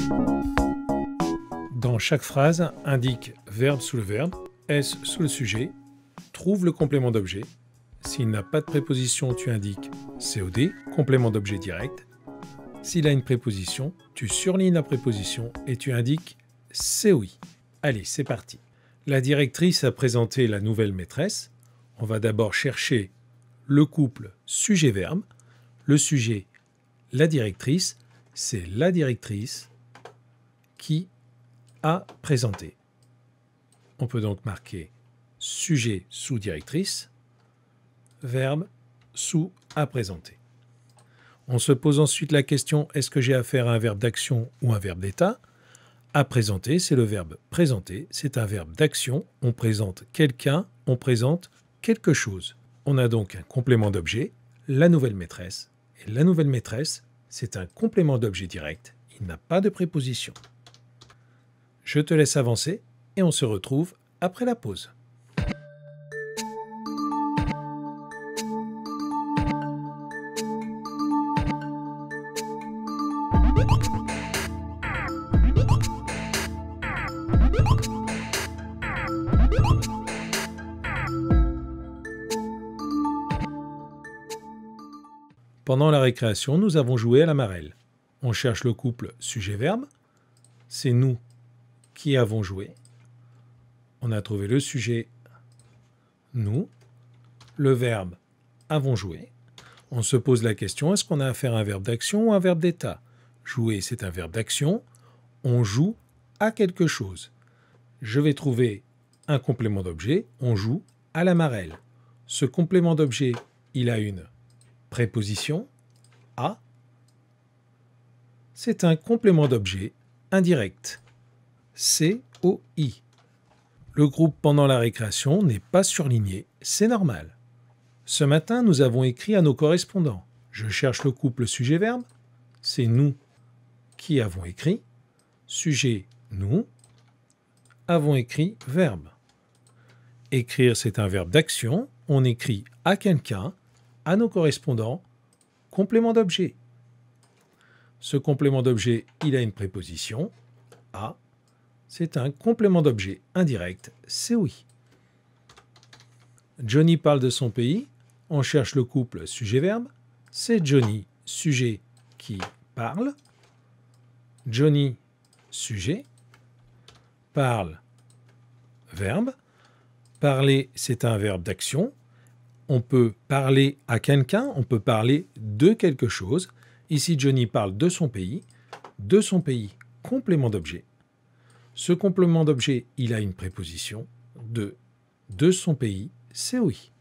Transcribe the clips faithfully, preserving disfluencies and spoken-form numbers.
Dans chaque phrase, indique verbe sous le verbe, S sous le sujet, trouve le complément d'objet. S'il n'a pas de préposition, tu indiques C O D, complément d'objet direct. S'il a une préposition, tu surlignes la préposition et tu indiques C O I. Allez, c'est parti. La directrice a présenté la nouvelle maîtresse. On va d'abord chercher le couple sujet-verbe. Le sujet, la directrice, c'est la directrice qui a présenté. On peut donc marquer sujet sous directrice, verbe sous à présenter. On se pose ensuite la question, est-ce que j'ai affaire à un verbe d'action ou un verbe d'état? À présenter, c'est le verbe présenter, c'est un verbe d'action. On présente quelqu'un, on présente quelque chose. On a donc un complément d'objet, la nouvelle maîtresse. Et la nouvelle maîtresse, c'est un complément d'objet direct. Il n'a pas de préposition. Je te laisse avancer et on se retrouve après la pause. Pendant la récréation, nous avons joué à la marelle. On cherche le couple sujet-verbe. C'est nous qui avons joué. On a trouvé le sujet, nous, le verbe, avons joué. On se pose la question, est-ce qu'on a affaire à un verbe d'action ou un verbe d'état? Jouer, c'est un verbe d'action. On joue à quelque chose. Je vais trouver un complément d'objet. On joue à la marelle. Ce complément d'objet, il a une préposition, à. C'est un complément d'objet indirect, C O I. Le groupe pendant la récréation n'est pas surligné, c'est normal. Ce matin, nous avons écrit à nos correspondants. Je cherche le couple sujet-verbe, c'est nous qui avons écrit. Sujet, nous, avons écrit verbe. Écrire, c'est un verbe d'action. On écrit à quelqu'un, à nos correspondants, complément d'objet. Ce complément d'objet, il a une préposition, à. C'est un complément d'objet indirect, C O I. Johnny parle de son pays. On cherche le couple sujet-verbe. C'est Johnny, sujet, qui parle. Johnny, sujet. Parle, verbe. Parler, c'est un verbe d'action. On peut parler à quelqu'un, on peut parler de quelque chose. Ici, Johnny parle de son pays. De son pays, complément d'objet. Ce complément d'objet, il a une préposition de de son pays, C O I.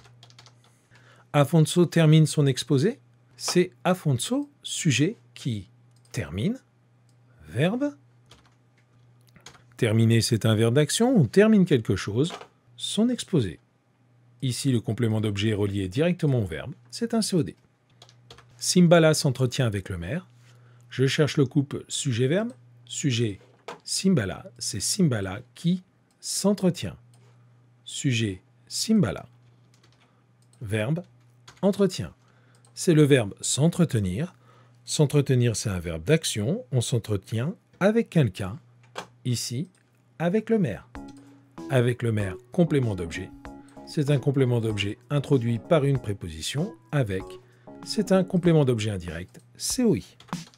Afonso termine son exposé. C'est Afonso, sujet, qui termine. Verbe. Terminer, c'est un verbe d'action. On termine quelque chose. Son exposé. Ici, le complément d'objet est relié directement au verbe. C'est un C O D. Simbala s'entretient avec le maire. Je cherche le couple sujet-verbe. Sujet, Simbala, c'est Simbala qui s'entretient. Sujet, Simbala. Verbe, entretien. C'est le verbe s'entretenir. S'entretenir, c'est un verbe d'action. On s'entretient avec quelqu'un. Ici, avec le maire. Avec le maire, complément d'objet. C'est un complément d'objet introduit par une préposition. Avec, c'est un complément d'objet indirect, C O I.